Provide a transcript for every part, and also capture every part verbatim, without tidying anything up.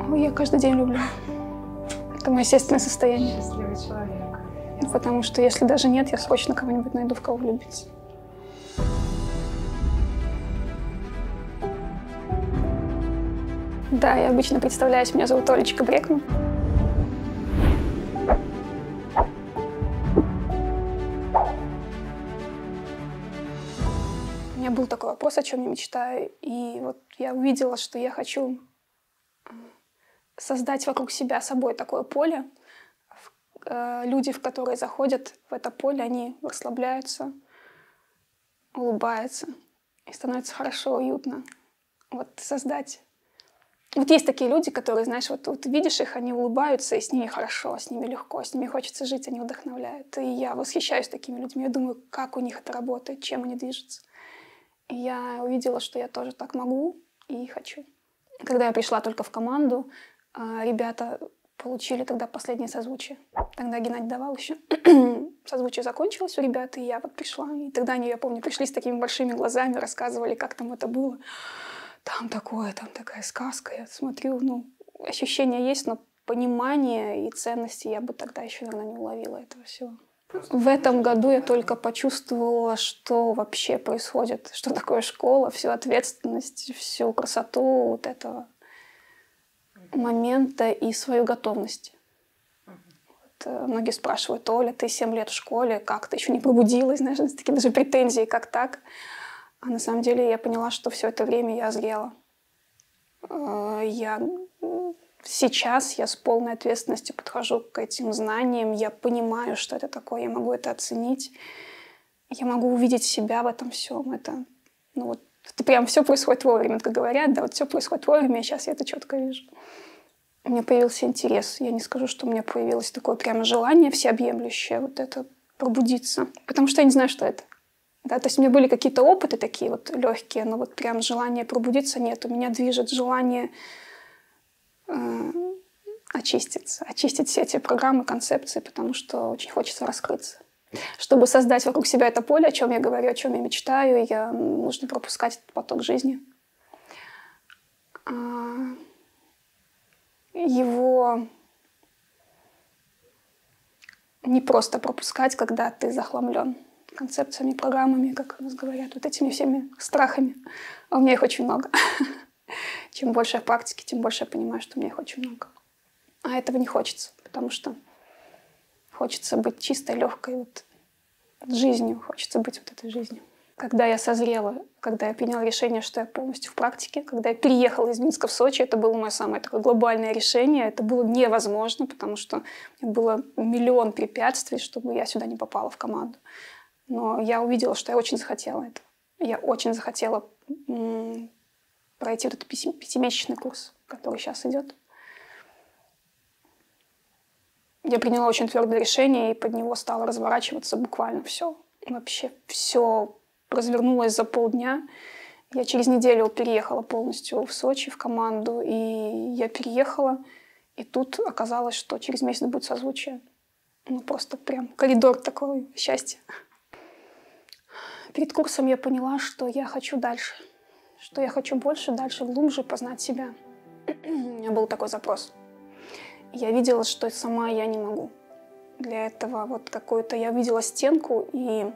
Ой, я каждый день люблю. Это мое естественное состояние. Счастливый человек. Потому что если даже нет, я срочно кого-нибудь найду, в кого влюбиться. Да, я обычно представляюсь, меня зовут Олечка Брекман. У меня был такой вопрос, о чем я мечтаю, и вот я увидела, что я хочу создать вокруг себя собой такое поле. Люди, в которые заходят в это поле, они расслабляются, улыбаются, и становится хорошо, уютно. Вот создать. Вот есть такие люди, которые, знаешь, вот, вот видишь их, они улыбаются, и с ними хорошо, с ними легко, с ними хочется жить, они вдохновляют. И я восхищаюсь такими людьми, я думаю, как у них это работает, чем они движутся. И я увидела, что я тоже так могу и хочу. Когда я пришла только в команду, ребята получили тогда последнее созвучие. Тогда Геннадий давал еще. Созвучие закончилось у ребят, и я вот пришла. И тогда они, я помню, пришли с такими большими глазами, рассказывали, как там это было. Там такое, там такая сказка. Я смотрю, ну, ощущения есть, но понимания и ценности я бы тогда еще, наверное, не уловила этого всего. В этом году я только почувствовала, что вообще происходит, что такое школа, всю ответственность, всю красоту вот этого момента и свою готовность. Вот, многие спрашивают: Оля, ты семь лет в школе, как ты еще не пробудилась, знаешь, такие даже претензии, как так? А на самом деле я поняла, что все это время я зрела. Я сейчас я с полной ответственностью подхожу к этим знаниям, я понимаю, что это такое, я могу это оценить, я могу увидеть себя в этом всем. Это, ну вот, это прям все происходит вовремя, как говорят, да, вот все происходит вовремя, и сейчас я это четко вижу. У меня появился интерес. Я не скажу, что у меня появилось такое прямо желание всеобъемлющее, вот это пробудиться, потому что я не знаю, что это. Да, то есть у меня были какие-то опыты такие вот легкие, но вот прям желания пробудиться нет. У меня движет желание э, очиститься, очистить все эти программы, концепции, потому что очень хочется раскрыться. Чтобы создать вокруг себя это поле, о чем я говорю, о чем я мечтаю, я, нужно пропускать этот поток жизни. Его не просто пропускать, когда ты захламлен концепциями, программами, как у нас говорят, вот этими всеми страхами. А у меня их очень много. Чем больше я практики, тем больше я понимаю, что у меня их очень много. А этого не хочется, потому что хочется быть чистой, легкой вот жизнью, хочется быть вот этой жизнью. Когда я созрела, когда я приняла решение, что я полностью в практике, когда я переехала из Минска в Сочи, это было мое самое такое глобальное решение. Это было невозможно, потому что у меня было миллион препятствий, чтобы я сюда не попала в команду. Но я увидела, что я очень захотела этого. Я очень захотела м- пройти вот этот пяти- пятимесячный курс, который сейчас идет. Я приняла очень твердое решение, и под него стало разворачиваться буквально все. Вообще все развернулось за полдня. Я через неделю переехала полностью в Сочи, в команду, и я переехала, и тут оказалось, что через месяц будет созвучие. Ну, просто прям коридор такого счастья. Перед курсом я поняла, что я хочу дальше, что я хочу больше, дальше, глубже познать себя. У меня был такой запрос. Я видела, что сама я не могу. Для этого вот какую-то я видела стенку, и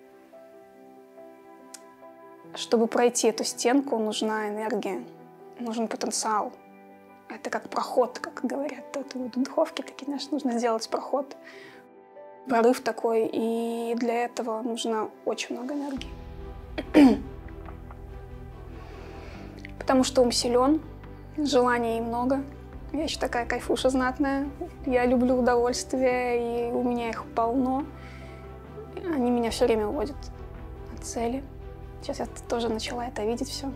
чтобы пройти эту стенку, нужна энергия, нужен потенциал. Это как проход, как говорят. Тут вот духовки такие, знаешь, нужно сделать проход. Прорыв такой, и для этого нужно очень много энергии. Потому что ум силен, желаний много. Я еще такая кайфуша знатная. Я люблю удовольствия, и у меня их полно. Они меня все время уводят от цели. Сейчас я тоже начала это видеть все.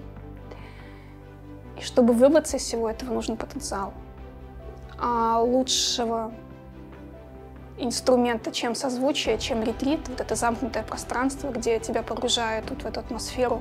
И чтобы выбраться из всего этого, нужен потенциал. А лучшего инструмента, чем созвучие, чем ретрит, вот это замкнутое пространство, где тебя погружают вот в эту атмосферу,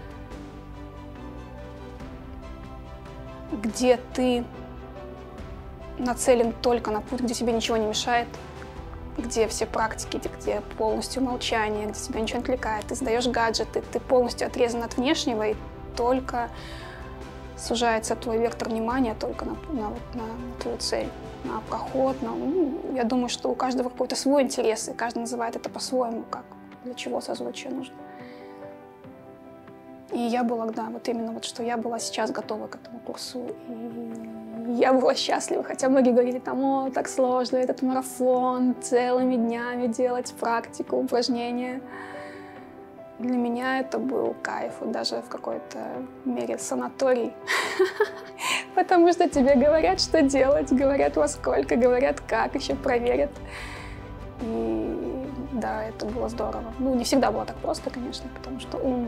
где ты нацелен только на путь, где тебе ничего не мешает, где все практики, где полностью молчание, где тебя ничего не отвлекает, ты сдаешь гаджеты, ты полностью отрезан от внешнего и только сужается твой вектор внимания только на, на, на, на твою цель, на проход. На, ну, я думаю, что у каждого какой-то свой интерес, и каждый называет это по-своему, как, для чего созвучие нужно. И я была, да, вот именно вот, что я была сейчас готова к этому курсу. И я была счастлива, хотя многие говорили, там, о, так сложно, этот марафон, целыми днями делать практику, упражнения. Для меня это был кайф, вот даже в какой-то мере санаторий. Потому что тебе говорят, что делать, говорят во сколько, говорят как, еще проверят. И да, это было здорово. Ну, не всегда было так просто, конечно, потому что ум...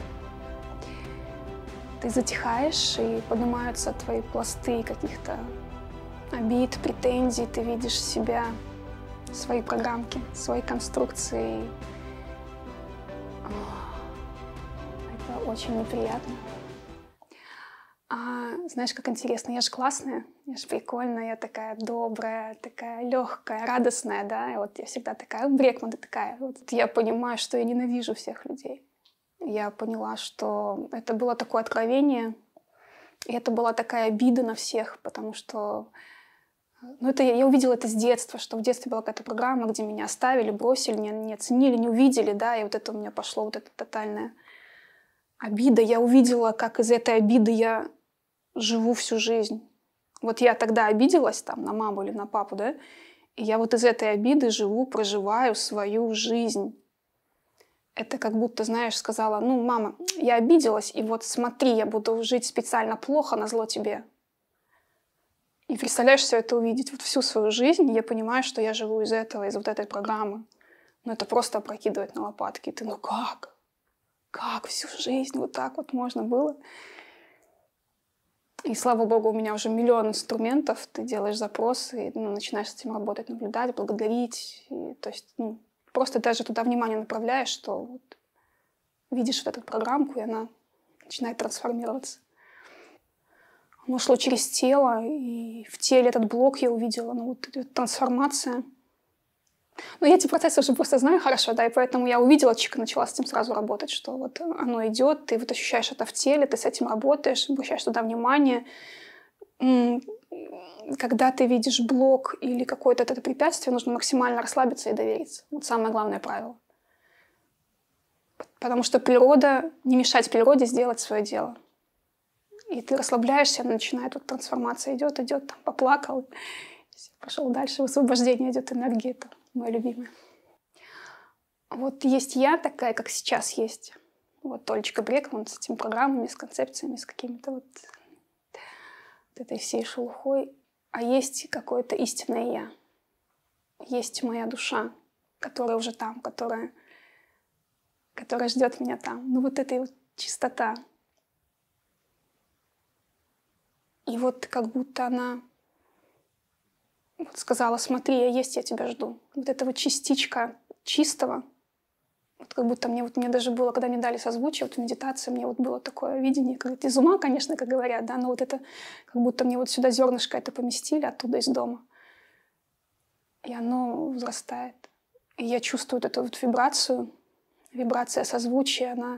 Ты затихаешь, и поднимаются твои пласты каких-то обид, претензий. Ты видишь себя, свои программки, свои конструкции. Это очень неприятно. А знаешь, как интересно, я же классная, я же прикольная, я такая добрая, такая легкая, радостная, да. И вот я всегда такая, Брекман, ты такая. Вот я понимаю, что я ненавижу всех людей. Я поняла, что это было такое откровение, и это была такая обида на всех, потому что ну, это, я увидела это с детства, что в детстве была какая-то программа, где меня оставили, бросили, не, не оценили, не увидели, да, и вот это у меня пошло, вот эта тотальная обида. Я увидела, как из этой обиды я живу всю жизнь. Вот я тогда обиделась там на маму или на папу, да, и я вот из этой обиды живу, проживаю свою жизнь. Это как будто, знаешь, сказала, ну, мама, я обиделась, и вот смотри, я буду жить специально плохо назло тебе. И представляешь, все это увидеть вот всю свою жизнь, и я понимаю, что я живу из этого, из вот этой программы. Но это просто опрокидывать на лопатки. И ты, ну как? Как всю жизнь вот так вот можно было? И слава богу, у меня уже миллион инструментов, ты делаешь запросы, и ну, начинаешь с этим работать, наблюдать, благодарить. И, то есть, ну, просто даже туда внимание направляешь, что вот, видишь вот эту программку, и она начинает трансформироваться. Оно шло через тело, и в теле этот блок я увидела, ну вот эта трансформация. Но я эти процессы уже просто знаю хорошо, да, и поэтому я увидела, чика, начала с этим сразу работать, что вот оно идет, ты вот ощущаешь это в теле, ты с этим работаешь, обращаешь туда внимание. Когда ты видишь блок или какое-то это препятствие, нужно максимально расслабиться и довериться. Вот самое главное правило. Потому что природа, не мешать природе сделать свое дело. И ты расслабляешься, начинает вот трансформация, идет, идет, там, поплакал, пошел дальше, высвобождение идет, энергия, это мое любимое. Вот есть я такая, как сейчас есть. Вот Олечка Брекман с этими программами, с концепциями, с какими-то вот, вот этой всей шелухой. А есть какое-то истинное я. Есть моя душа, которая уже там, которая, которая ждет меня там. Ну вот эта вот чистота. И вот как будто она вот сказала, смотри, я есть, я тебя жду. Вот эта вот частичка чистого, вот как будто мне, вот мне даже было, когда мне дали созвучие, вот в медитации мне вот было такое видение, как из ума, конечно, как говорят, да, но вот это как будто мне вот сюда зернышко это поместили, оттуда из дома. И оно взрастает. И я чувствую вот эту вот вибрацию, вибрация созвучия, она...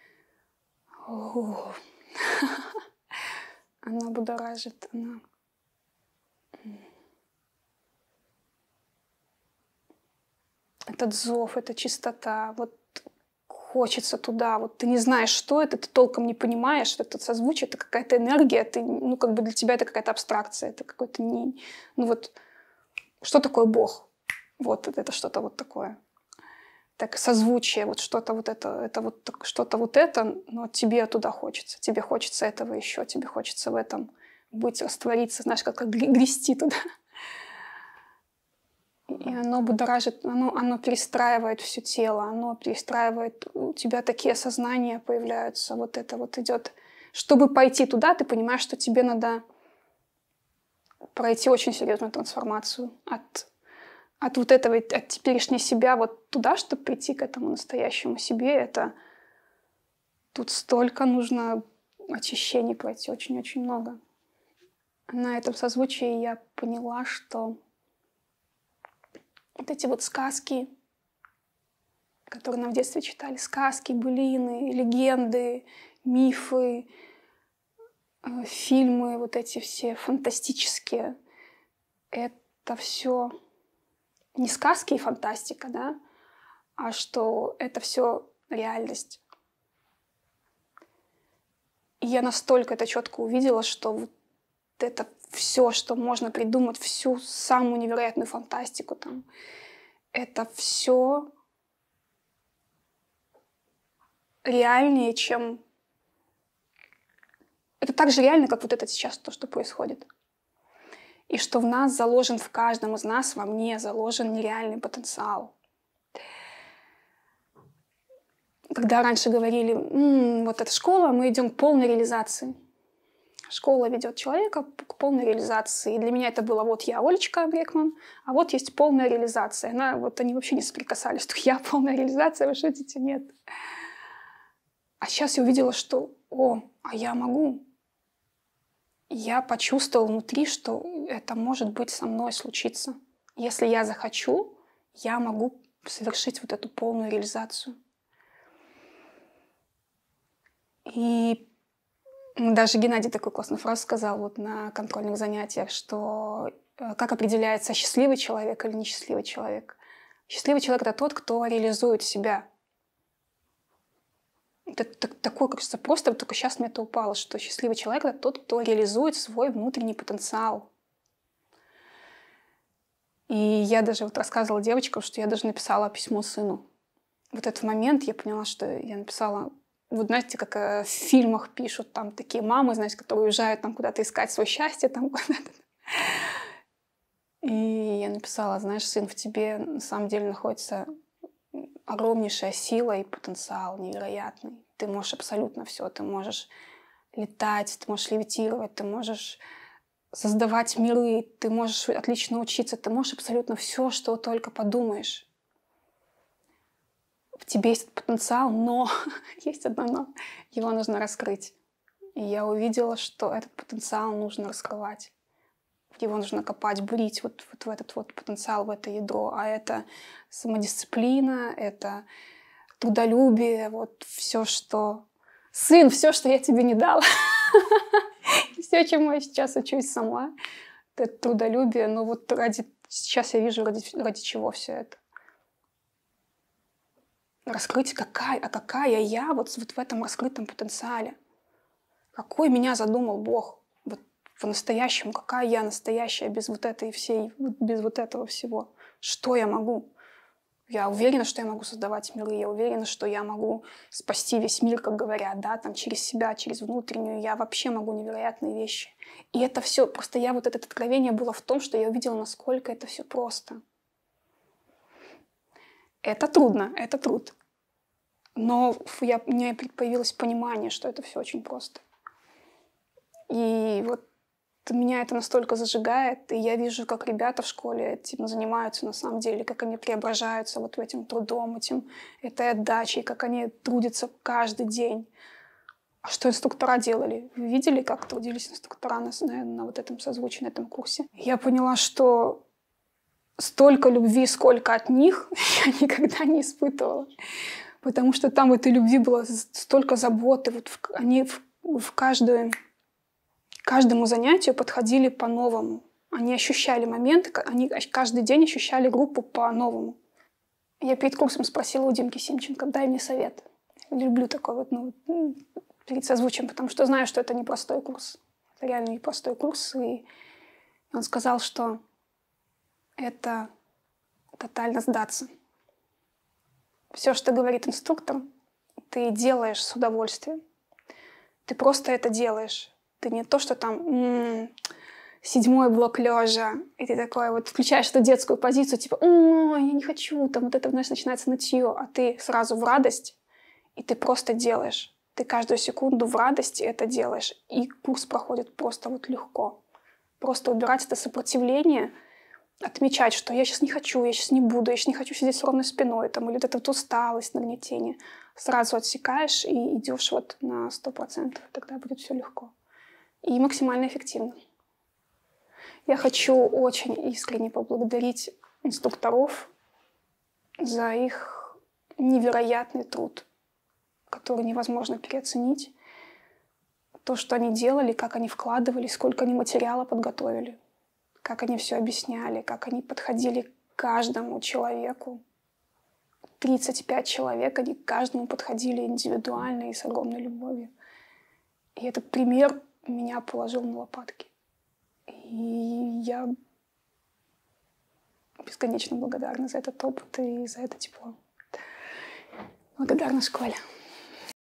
Она будоражит, она... Этот зов, эта чистота, вот хочется туда, вот ты не знаешь, что это, ты толком не понимаешь, что это созвучие, это какая-то энергия, ты, ну, как бы для тебя это какая-то абстракция, это какой-то не... Ну вот, что такое Бог? Вот это что-то вот такое. Так, созвучие, вот что-то вот это, это вот что-то вот это, но тебе туда хочется, тебе хочется этого еще, тебе хочется в этом быть, раствориться, знаешь, как, как грести туда. И оно будоражит, оно, оно перестраивает все тело, оно перестраивает, у тебя такие осознания появляются, вот это вот идет. Чтобы пойти туда, ты понимаешь, что тебе надо пройти очень серьезную трансформацию от, от вот этого, от теперешней себя вот туда, чтобы прийти к этому настоящему себе. Это тут столько нужно очищений пройти, очень-очень много. На этом созвучии я поняла, что вот эти вот сказки, которые нам в детстве читали, сказки, былины, легенды, мифы, э, фильмы, вот эти все фантастические, это все не сказки и фантастика, да, а что это все реальность. И я настолько это четко увидела, что вот это все, что можно придумать, всю самую невероятную фантастику там, это все реальнее, чем... Это так же реально, как вот это сейчас, то, что происходит. И что в нас заложен, в каждом из нас, во мне заложен нереальный потенциал. Когда раньше говорили, м-м, вот эта школа, мы идем к полной реализации. Школа ведет человека к полной реализации. И для меня это было, вот я, Олечка Брекман, а вот есть полная реализация. Она, вот они вообще не соприкасались, что я полная реализация, вы шутите? Нет. А сейчас я увидела, что, о, а я могу. Я почувствовала внутри, что это может быть со мной случиться. Если я захочу, я могу совершить вот эту полную реализацию. И даже Геннадий такой классную фразу сказал вот на контрольных занятиях, что э, как определяется, счастливый человек или несчастливый человек. Счастливый человек — это тот, кто реализует себя. Это такое, кажется, просто только сейчас мне это упало, что счастливый человек — это тот, кто реализует свой внутренний потенциал. И я даже вот рассказывала девочкам, что я даже написала письмо сыну. Вот этот момент я поняла, что я написала... Вот знаете, как в фильмах пишут, там такие мамы, знаете, которые уезжают там куда-то искать свое счастье, там куда-то. И я написала, знаешь, сын, в тебе на самом деле находится огромнейшая сила и потенциал невероятный. Ты можешь абсолютно все. Ты можешь летать, ты можешь левитировать, ты можешь создавать миры, ты можешь отлично учиться, ты можешь абсолютно все, что только подумаешь. В тебе есть потенциал, но есть одно но. Его нужно раскрыть. И я увидела, что этот потенциал нужно раскрывать. Его нужно копать, бурить вот, вот в этот вот потенциал, в это ядро. А это самодисциплина, это трудолюбие, вот все, что... Сын, все, что я тебе не дала. Все, чему я сейчас учусь сама. Это трудолюбие. Но вот ради... Сейчас я вижу, ради, ради чего все это. Раскрыть, какая, а какая я вот, вот в этом раскрытом потенциале. Какой меня задумал Бог вот по-настоящему, какая я настоящая без вот этой всей, без вот этого всего. Что я могу? Я уверена, что я могу создавать миры, я уверена, что я могу спасти весь мир, как говорят, да, там через себя, через внутреннюю. Я вообще могу невероятные вещи. И это все, просто я вот это откровение было в том, что я увидела, насколько это все просто. Это трудно, это труд. Но я, у меня появилось понимание, что это все очень просто. И вот меня это настолько зажигает, и я вижу, как ребята в школе этим занимаются на самом деле, как они преображаются вот этим трудом, этим, этой отдачей, как они трудятся каждый день. А что инструктора делали? Вы видели, как трудились инструктора на, на, на вот этом созвучии, на этом курсе? Я поняла, что столько любви, сколько от них, я никогда не испытывала. Потому что там в этой любви было столько заботы. Вот в, они в, в каждую, каждому занятию подходили по-новому. Они ощущали моменты, они каждый день ощущали группу по-новому. Я перед курсом спросила у Димки Симченко, дай мне совет. Люблю такой вот, ну, перед созвучием, потому что знаю, что это непростой курс. Это реально непростой курс. И он сказал, что это тотально сдаться. Все, что говорит инструктор, ты делаешь с удовольствием. Ты просто это делаешь. Ты не то, что там м-м, седьмой блок лежа, и ты такой вот включаешь эту детскую позицию, типа, ой, я не хочу, там вот это, знаешь, начинается нытье, а ты сразу в радость, и ты просто делаешь. Ты каждую секунду в радости это делаешь, и курс проходит просто вот легко. Просто убирать это сопротивление, отмечать, что я сейчас не хочу, я сейчас не буду, я сейчас не хочу сидеть с ровной спиной, там, или вот эта вот усталость, нагнетение. Сразу отсекаешь и идешь вот на сто процентов. Тогда будет все легко. И максимально эффективно. Я хочу очень искренне поблагодарить инструкторов за их невероятный труд, который невозможно переоценить. то, что они делали, как они вкладывали, сколько они материала подготовили, как они все объясняли, как они подходили к каждому человеку. тридцать пять человек, они к каждому подходили индивидуально и с огромной любовью. И этот пример меня положил на лопатки. И я бесконечно благодарна за этот опыт и за это тепло. Благодарна школе.